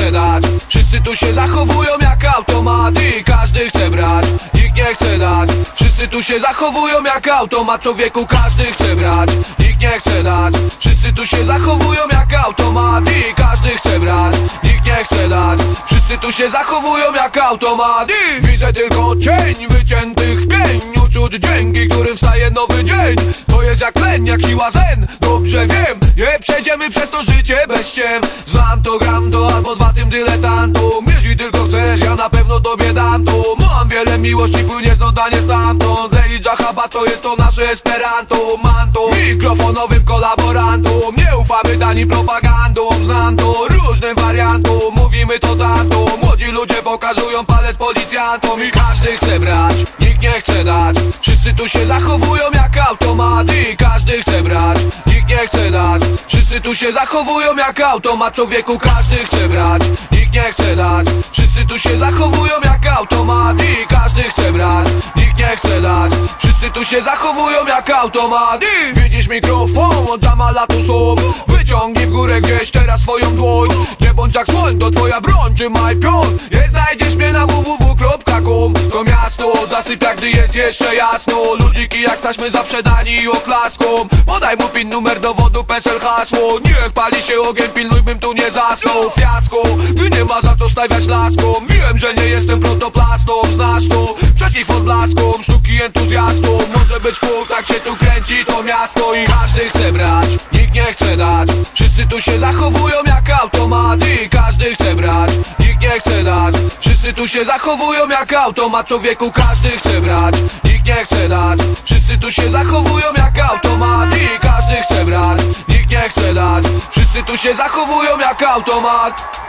chce dać. Wszyscy tu się zachowują jak automat i każdy chce brać, nikt nie chce dać. Wszyscy tu się zachowują jak automat, człowieku, każdy chce brać, nikt nie chce dać. Wszyscy tu się zachowują jak automat i każdy chce brać, nikt nie chce dać. Wszyscy tu się zachowują jak automat i widzę tylko cień wyciętych w pień, uczuć, dzięki którym wstaje nowy dzień. To jest jak tlen, jak siła zen, dobrze wiem. Nie przejdziemy przez to życie bez ściem. Znam to, gram to, albo dwa tym dyletantom. Jeśli tylko chcesz, ja na pewno tobie dam to. Mam wiele miłości, płynie stąd, a nie stamtąd. Lej Jahaba to jest to nasze esperanto. Manto, mikrofonowym kolaborantom. Nie ufamy tani propagandom. Znam to, różnym wariantom. Mówimy to tamto. Młodzi ludzie pokazują palec policjantom. I każdy chce brać, nikt nie chce dać. Wszyscy tu się zachowują jak automat i każdy chce brać, nikt nie chce dać. Wszyscy tu się zachowują jak automat, człowieku, każdy chce brać, nikt nie chce dać. Wszyscy tu się zachowują jak automat i każdy chce brać, nikt nie chce dać. Wszyscy tu się zachowują jak automat i widzisz mikrofon, od Jamala tu są. Wyciągnij w górę gdzieś teraz swoją dłoń. Nie bądź jak słoń, to twoja broń, trzymaj pion. Nie znajdziesz mnie na www.com. To miasto zasypia, gdy jest jeszcze jasno. Ludziki jak taśmy zaprzedani oklaską. Podaj mu PIN, numer dowodu, PESEL, hasło. Niech pali się ogień, pilnuj, bym tu nie zasnął. Fiasko, gdy nie ma za co stawiać laską. Wiem, że nie jestem protoplastą, znasz to. Przeciw odblaskom, sztuki entuzjastą. Może być pół, tak się tu kręci to miasto. I każdy chce brać, nikt nie chce dać. Wszyscy tu się zachowują jak automat i każdy chce brać, nikt nie chce dać. Wszyscy tu się zachowują jak automat, człowieku, każdy chce brać, nikt nie chce dać. Wszyscy tu się zachowują jak automat i każdy chce brać, nikt nie chce dać. Wszyscy tu się zachowują jak automat.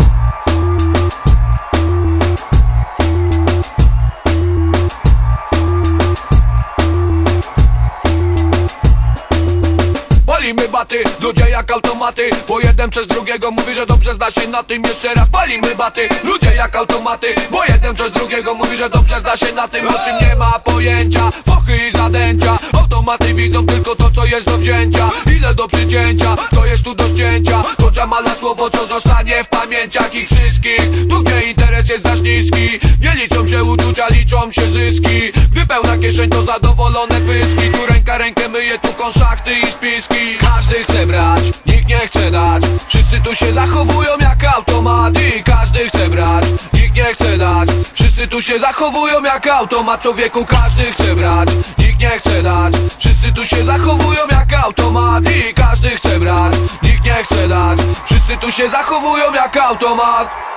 Palimy baty, ludzie jak automaty, bo jeden przez drugiego mówi, że dobrze zna się na tym. Jeszcze raz palimy baty, ludzie jak automaty, bo jeden przez drugiego mówi, że dobrze zna się na tym. O czym nie ma pojęcia, fochy i zadęcia. Automaty widzą tylko to, co jest do wzięcia. Ile do przycięcia, co jest tu do ścięcia. To Jamala słowo, co zostanie w pamięciach ich wszystkich. Tu gdzie interes jest za niski, nie liczą się uczucia, liczą się zyski. Gdy pełna kieszeń, to zadowolone pyski. Tu ręka rękę myje, tu konszachty i spiski. Każdy chce brać, nikt nie chce dać. Wszyscy tu się zachowują jak automat i każdy chce brać, nikt nie chce dać. Wszyscy tu się zachowują jak automat, człowieku, każdy chce brać, nikt nie chce dać. Wszyscy tu się zachowują jak automat i każdy chce brać, nikt nie chce dać. Wszyscy tu się zachowują jak automat.